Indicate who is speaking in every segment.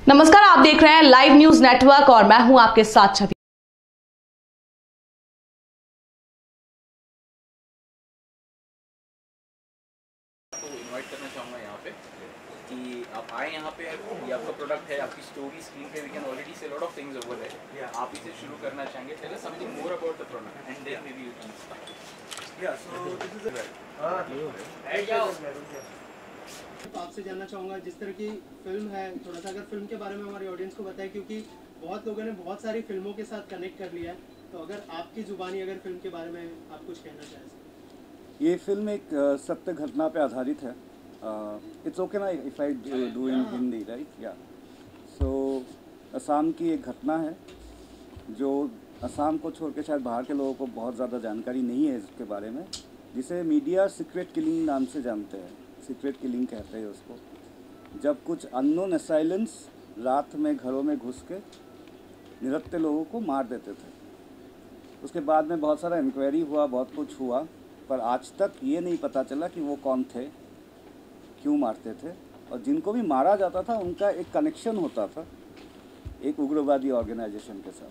Speaker 1: नमस्कार, आप देख रहे हैं लाइव न्यूज नेटवर्क और मैं हूं आपके साथ छवि।
Speaker 2: तो इनवाइट करना चाहूँगा यहाँ पे कि आप आए यहाँ पे। ये आपका प्रोडक्ट है, आपकी स्टोरी स्क्रीन पे we can already see lot of things over there. आप इसे शुरू करना चाहेंगे, tell us something more about the product and then maybe you can start.
Speaker 3: So this is
Speaker 4: तो आपसे जानना चाहूँगा, जिस तरह की फिल्म है, थोड़ा सा अगर फिल्म के बारे में हमारी ऑडियंस को बताएं, क्योंकि बहुत लोगों ने बहुत सारी फिल्मों के साथ कनेक्ट कर लिया है। तो अगर आपकी जुबानी अगर फिल्म के बारे में आप कुछ कहना चाहें।
Speaker 3: ये फिल्म एक सत्य घटना पे आधारित है। इट्स ओके ना if I do in Hindi, right? या सो असम की एक घटना है जो असम को छोड़ के शायद बाहर के लोगों को बहुत ज़्यादा जानकारी नहीं है इसके बारे में, जिसे मीडिया सीक्रेट किलिंग नाम से जानते हैं। सीक्रेट किलिंग कहते हैं उसको, जब कुछ अननोन असाइलेंस रात में घरों में घुस के निरत्ते लोगों को मार देते थे। उसके बाद में बहुत सारा इंक्वायरी हुआ, बहुत कुछ हुआ, पर आज तक ये नहीं पता चला कि वो कौन थे, क्यों मारते थे, और जिनको भी मारा जाता था उनका एक कनेक्शन होता था एक उग्रवादी ऑर्गेनाइजेशन के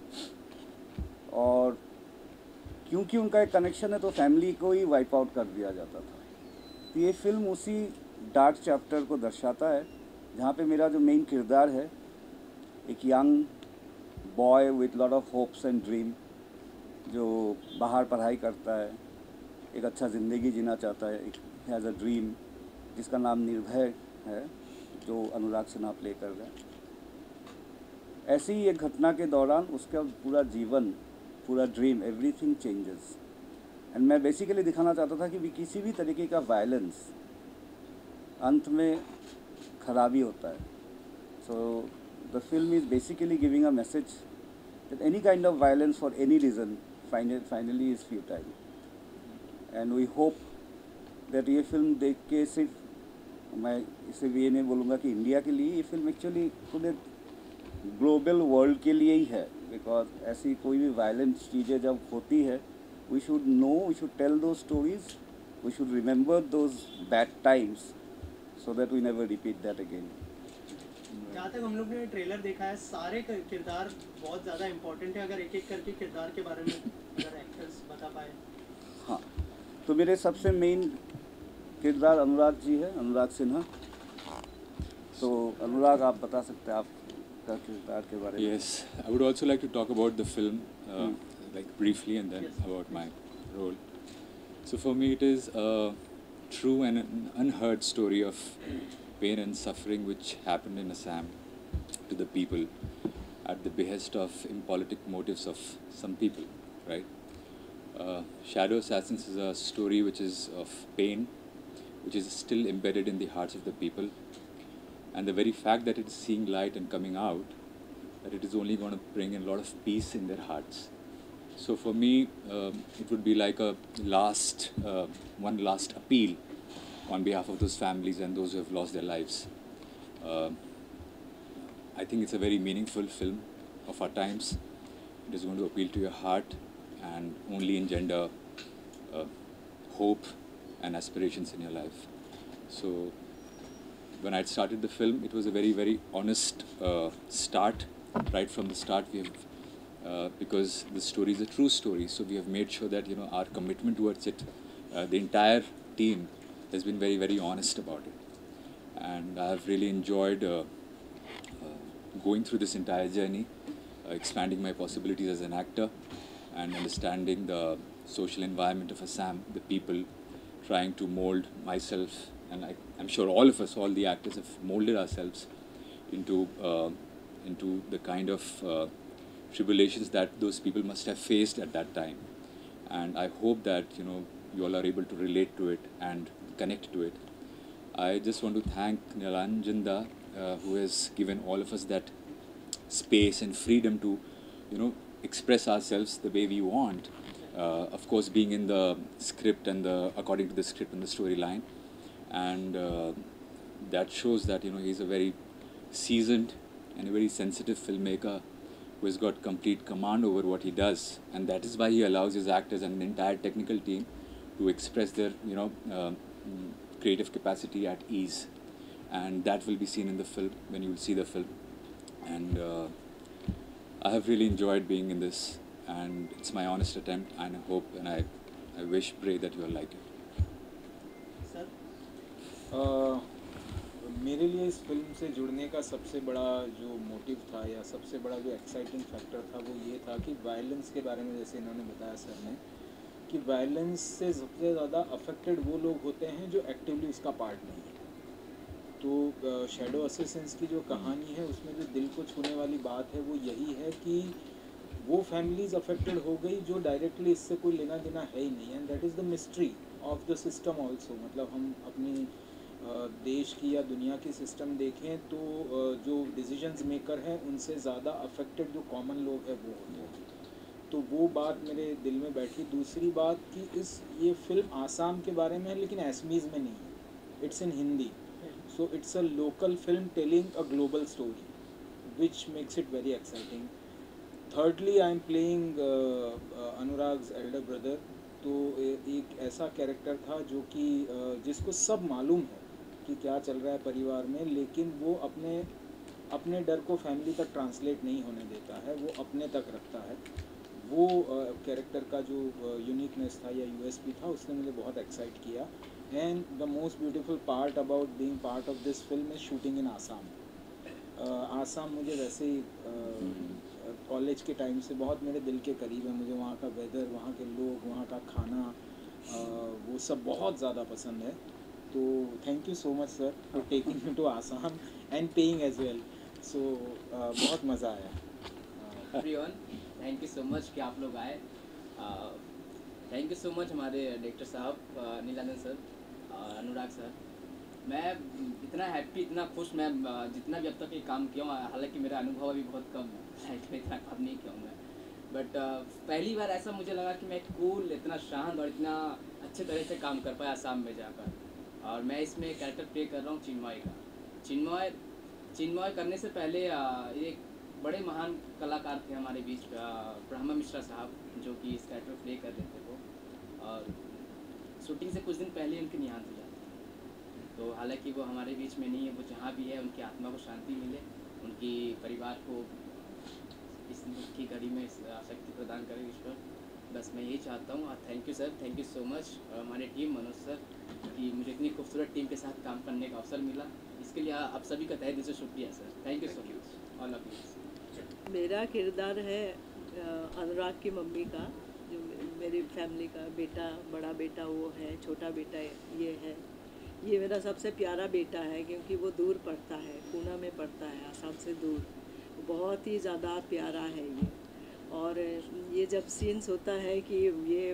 Speaker 3: साथ, और क्योंकि उनका एक कनेक्शन है तो फैमिली को ही वाइप आउट कर दिया जाता था। तो ये फिल्म उसी डार्क चैप्टर को दर्शाता है, जहाँ पे मेरा जो मेन किरदार है, एक young boy with lot of hopes and dream, जो बाहर पढ़ाई करता है, एक अच्छा ज़िंदगी जीना चाहता है, एक हैज़ अ ड्रीम जिसका नाम निर्भय है, जो अनुराग सिन्हा प्ले कर रहे हैं। ऐसी ही एक घटना के दौरान उसका पूरा जीवन, पूरा ड्रीम, एवरीथिंग चेंजेस। एंड मैं बेसिकली दिखाना चाहता था कि किसी भी तरीके का वायलेंस अंत में खराबी होता है। So the film is basically giving a message that any kind of violence for any reason finally is futile. And we hope that ये फिल्म देख के सिर्फ मैं इसे भी ये नहीं बोलूँगा कि इंडिया के लिए, ये फिल्म एक्चुअली पूरे ग्लोबल वर्ल्ड के लिए ही है। बिकॉज ऐसी कोई भी वायलेंट चीज़ें जब होती है, we should know, we should tell those stories, we should remember those bad times so that we never repeat that again.
Speaker 4: जहाँ तक हम लोग ने ट्रेलर देखा है, सारे किरदार बहुत ज़्यादा इम्पोर्टेंट है। अगर एक एक करके किरदार के बारे में अगर एक्टर्स बता पाए।
Speaker 3: हाँ, तो मेरे सबसे मेन किरदार अनुराग जी है, अनुराग सिन्हा। तो अनुराग, आप बता सकते हैं आपका किरदार के बारे में?
Speaker 5: Yes, I would also like to talk about the film, like briefly, and then about my role. So for me, it is a true and an unheard story of pain and suffering which happened in Assam to the people at the behest of impolitic motives of some people, right? Shadow Assassins is a story which is of pain, which is still embedded in the hearts of the people, and the very fact that it is seeing light and coming out, that it is only going to bring a lot of peace in their hearts. So for me, it would be like a one last appeal on behalf of those families and those who have lost their lives. I think it's a very meaningful film of our times. It is going to appeal to your heart and only engender hope and aspirations in your life. So when I started the film, it was a very, very honest start. Right from the start, we have because the story is a true story, so we have made sure that our commitment towards it, the entire team has been very, very honest about it, and I have really enjoyed going through this entire journey, expanding my possibilities as an actor, and understanding the social environment of Assam, the people, trying to mold myself, and I'm sure all of us, all the actors, have molded ourselves into the kind of tribulations that those people must have faced at that time. And I hope that you all are able to relate to it and connect to it. I just want to thank Nilanjanda, who has given all of us that space and freedom to express ourselves the way we want, of course being in the script and according to the script and the storyline, and that shows that he's a very seasoned and a very sensitive filmmaker who has got complete command over what he does, and that is why he allows his actors and an entire technical team to express their creative capacity at ease, and that will be seen in the film when you will see the film. and I have really enjoyed being in this, and it's my honest attempt, and I hope and I wish, pray that you all like it.
Speaker 4: Sir
Speaker 6: मेरे लिए इस film से जुड़ने का सबसे बड़ा जो motive था या सबसे बड़ा जो एक्साइटिंग फैक्टर था वो ये था कि वायलेंस के बारे में, जैसे इन्होंने बताया सर ने, कि वायलेंस से सबसे ज़्यादा अफेक्टेड वो लोग होते हैं जो एक्टिवली उसका पार्ट नहीं है। तो शैडो असेसिन्स की जो कहानी है उसमें जो दिल को छूने वाली बात है वो यही है कि वो फैमिलीज़ अफेक्टेड हो गई जो डायरेक्टली इससे कोई लेना देना है ही नहीं, and that is the mystery of the system also. मतलब हम अपनी देश की या दुनिया की सिस्टम देखें तो जो डिसीजंस मेकर हैं उनसे ज़्यादा अफेक्टेड जो कॉमन लोग हैं वो होते हैं। तो वो बात मेरे दिल में बैठी। दूसरी बात कि ये फिल्म आसाम के बारे में है लेकिन एसमीज़ में नहीं है, it's in Hindi. So it's a local film telling a global story which makes it very exciting. Thirdly I am playing Anurag's elder brother. तो एक ऐसा कैरेक्टर था जो कि जिसको सब मालूम है कि क्या चल रहा है परिवार में, लेकिन वो अपने डर को फैमिली तक ट्रांसलेट नहीं होने देता है, वो अपने तक रखता है। वो कैरेक्टर का जो यूनिकनेस था या यूएसपी था उसने मुझे बहुत एक्साइट किया। And the most beautiful part about being part of this film is shooting in Assam. Assam मुझे वैसे ही कॉलेज के टाइम से बहुत मेरे दिल के करीब है। मुझे वहाँ का वेदर, वहाँ के लोग, वहाँ का खाना, वो सब बहुत ज़्यादा पसंद है। तो thank you so much sir for taking me to Assam and paying as well. So बहुत मज़ा आया।
Speaker 7: Everyone, thank you so much कि आप लोग आए। थैंक यू सो मच हमारे डायरेक्टर साहब नीलानंद सर, अनुराग सर। मैं इतना हैप्पी, इतना खुश, मैं जितना भी अब तक ये काम किया हूँ, हालांकि मेरा अनुभव अभी बहुत कम है, लाइफ में इतना काम नहीं किया हूँ मैं, बट पहली बार ऐसा मुझे लगा कि मैं कूल, इतना शांत और इतना अच्छे तरह से काम कर पाया आसाम में जाकर। और मैं इसमें कैरेक्टर प्ले कर रहा हूँ चिन्मय का। चिन्मय करने से पहले एक बड़े महान कलाकार थे हमारे बीच, ब्रह्मा मिश्रा साहब, जो कि इस कैरेक्टर प्ले कर रहे थे वो। और शूटिंग से कुछ दिन पहले उनके निहांत हो जाते हैं। तो हालांकि वो हमारे बीच में नहीं है, वो जहाँ भी है उनकी आत्मा को शांति मिले, उनकी परिवार को इस दुख की घड़ी में शक्ति प्रदान करे ईश्वर। बस मैं यही चाहता हूँ। Thank you sir, thank you so much हमारे टीम, मनोज सर, कि मुझे इतनी खूबसूरत टीम के साथ काम करने का अवसर मिला। इसके लिए आप सभी का तहे दिल से शुक्रिया sir. Thank you so much all of you.
Speaker 8: मेरा किरदार है अनुराग की मम्मी का, जो मेरी फैमिली का बेटा, बड़ा बेटा वो है, छोटा बेटा ये है। ये मेरा सबसे प्यारा बेटा है क्योंकि वो दूर पढ़ता है, पूना में पढ़ता है, आसाम से दूर। बहुत ही ज़्यादा प्यारा है ये। और ये जब सीन्स होता है कि ये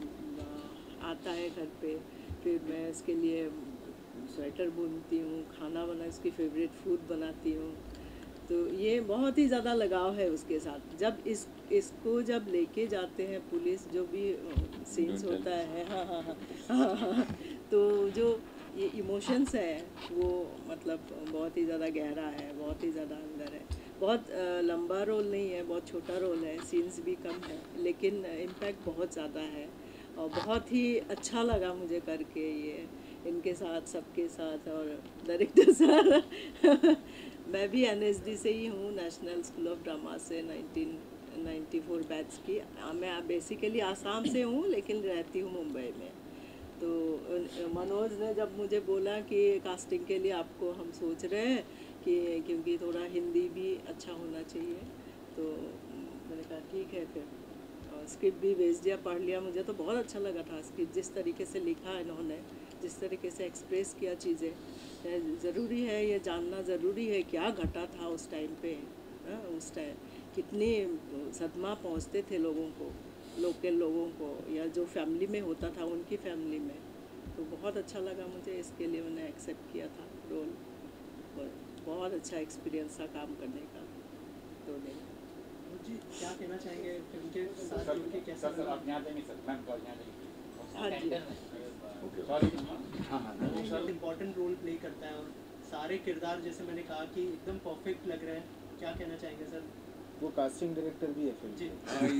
Speaker 8: आता है घर पे, फिर मैं इसके लिए स्वेटर बुनती हूँ, खाना बना, इसकी फेवरेट फूड बनाती हूँ। तो ये बहुत ही ज़्यादा लगाव है उसके साथ। जब इसको जब लेके जाते हैं पुलिस, जो भी सीन्स होता है, हाँ, तो जो ये इमोशंस है वो मतलब बहुत ही ज़्यादा गहरा है, बहुत ही ज़्यादा अंदर है। बहुत लंबा रोल नहीं है, बहुत छोटा रोल है, सीन्स भी कम है, लेकिन इम्पैक्ट बहुत ज़्यादा है। और बहुत ही अच्छा लगा मुझे करके ये, इनके साथ, सबके साथ। और डायरेक्टर सर मैं भी NSD से ही हूँ, नेशनल स्कूल ऑफ ड्रामा से, 1994 बैच की। मैं बेसिकली आसाम से हूँ लेकिन रहती हूँ मुंबई में। तो मनोज ने जब मुझे बोला कि कास्टिंग के लिए आपको हम सोच रहे हैं कि क्योंकि थोड़ा हिंदी भी अच्छा होना चाहिए, तो मैंने कहा ठीक है। फिर स्क्रिप्ट भी भेज दिया, पढ़ लिया। मुझे तो बहुत अच्छा लगा था स्क्रिप्ट, जिस तरीके से लिखा है इन्होंने, जिस तरीके से एक्सप्रेस किया चीज़ें। ज़रूरी है ये जानना, ज़रूरी है क्या घटा था उस टाइम पे। उस टाइम कितनी सदमा पहुंचते थे लोगों को, लोकल लोगों को, या जो फैमिली में होता था उनकी फैमिली में। तो बहुत अच्छा लगा मुझे, इसके लिए मैंने एक्सेप्ट किया था रोल। और बहुत अच्छा एक्सपीरियंस था काम करने का। तो
Speaker 4: जी क्या कहना चाहेंगे फिल्म के साथ जुड़ के, कैसा लगा?
Speaker 2: आप यहाँ नहीं सर, मैम कॉल यहाँ
Speaker 8: हाँ जी,
Speaker 4: सर इम्पोर्टेंट रोल प्ले करता है और सारे किरदार जैसे मैंने कहा कि एकदम परफेक्ट लग रहे हैं। क्या कहना चाहेंगे सर?
Speaker 6: वो कास्टिंग डायरेक्टर भी है फिल्म
Speaker 4: जी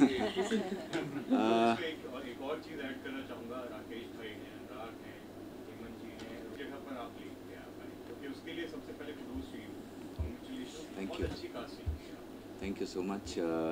Speaker 9: एक और चीज़ ऐड करना चाहूँगा। राकेश भाई ने, अनुराग ने, हेमंत जी ने, जगह पर आप लीड किया भाई, क्योंकि उसके लिए सबसे पहले क्रूज चाहिए। कॉन्ग्रेचुलेशन,
Speaker 5: Thank
Speaker 9: बहुत
Speaker 5: you.
Speaker 9: अच्छी casting.
Speaker 5: Thank you so much.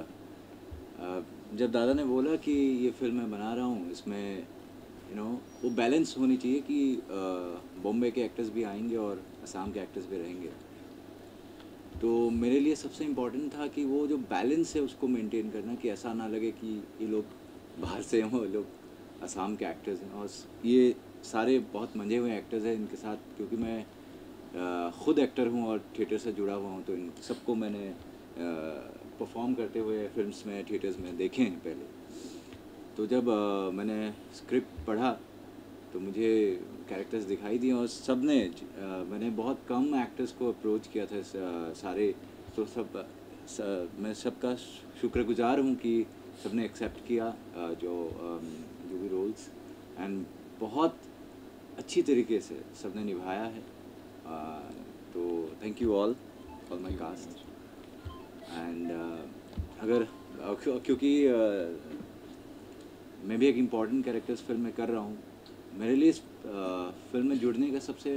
Speaker 5: जब दादा ने बोला कि ये फिल्म मैं बना रहा हूँ, इसमें वो बैलेंस होनी चाहिए कि बॉम्बे के एक्टर्स भी आएंगे और असम के एक्टर्स भी रहेंगे, तो मेरे लिए सबसे इम्पोर्टेंट था कि वो जो बैलेंस है उसको मेंटेन करना, कि ऐसा ना लगे कि ये लोग बाहर से हैं, वो लोग असम के एक्टर्स हैं और ये सारे बहुत मंजे हुए एक्टर्स हैं इनके साथ, क्योंकि मैं ख़ुद एक्टर हूँ और थिएटर से जुड़ा हुआ हूँ, तो इन सबको मैंने परफॉर्म करते हुए फिल्म्स में, थिएटर्स में देखे हैं पहले। तो जब मैंने स्क्रिप्ट पढ़ा तो मुझे कैरेक्टर्स दिखाई दिए और सब ने मैंने बहुत कम एक्टर्स को अप्रोच किया था सारे, तो मैं सबका शुक्रगुजार हूँ कि सबने एक्सेप्ट किया जो भी रोल्स, एंड बहुत अच्छी तरीके से सबने निभाया है। तो thank you all my cast. And अगर क्योंकि मैं भी एक इम्पॉर्टेंट कैरेक्टर्स फिल्म में कर रहा हूँ, मेरे लिए इस फिल्म में जुड़ने का सबसे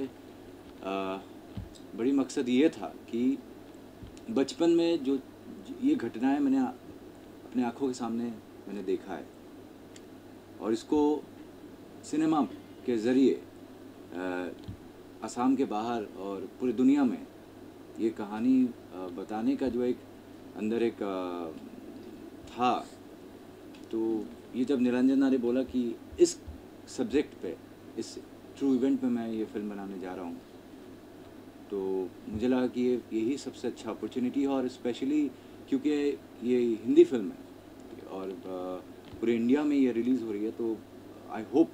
Speaker 5: बड़ी मकसद ये था कि बचपन में जो ये घटनाएं मैंने अपने आँखों के सामने मैंने देखा है, और इसको सिनेमा के ज़रिए असम के बाहर और पूरी दुनिया में ये कहानी बताने का जो एक अंदर एक था, तो ये जब निरंजन ने बोला कि इस सब्जेक्ट पे, इस ट्रू इवेंट में मैं ये फिल्म बनाने जा रहा हूँ, तो मुझे लगा कि यही सबसे अच्छा अपॉर्चुनिटी है, और स्पेशली क्योंकि ये हिंदी फिल्म है और पूरे इंडिया में ये रिलीज़ हो रही है, तो आई होप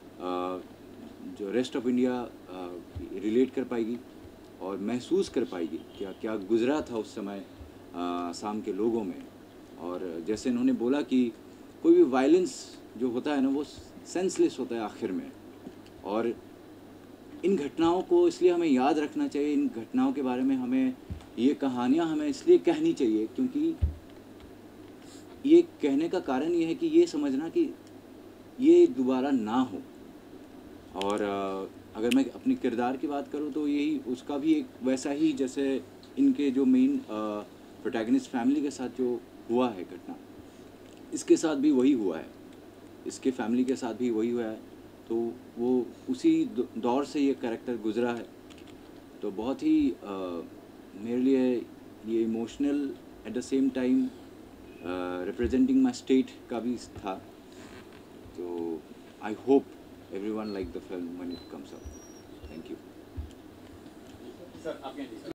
Speaker 5: जो रेस्ट ऑफ इंडिया रिलेट कर पाएगी और महसूस कर पाएगी क्या क्या गुजरा था उस समय असम के लोगों में। और जैसे इन्होंने बोला कि कोई भी वायलेंस जो होता है ना, वो सेंसलेस होता है आखिर में, और इन घटनाओं को इसलिए हमें याद रखना चाहिए, इन घटनाओं के बारे में हमें ये कहानियाँ हमें इसलिए कहनी चाहिए क्योंकि ये कहने का कारण ये है कि ये समझना कि ये दोबारा ना हो। और अगर मैं अपनी किरदार की बात करूँ तो यही उसका भी एक वैसा ही, जैसे इनके जो मेन प्रोटैगनिस्ट फैमिली के साथ जो हुआ है घटना, इसके साथ भी वही हुआ है, इसके फैमिली के साथ भी वही हुआ है, तो वो उसी दौर से ये कैरेक्टर गुजरा है, तो बहुत ही मेरे लिए ये emotional at the same time representing my state का भी था। तो I hope everyone like the film when it comes out. Thank you.
Speaker 2: Sir, आप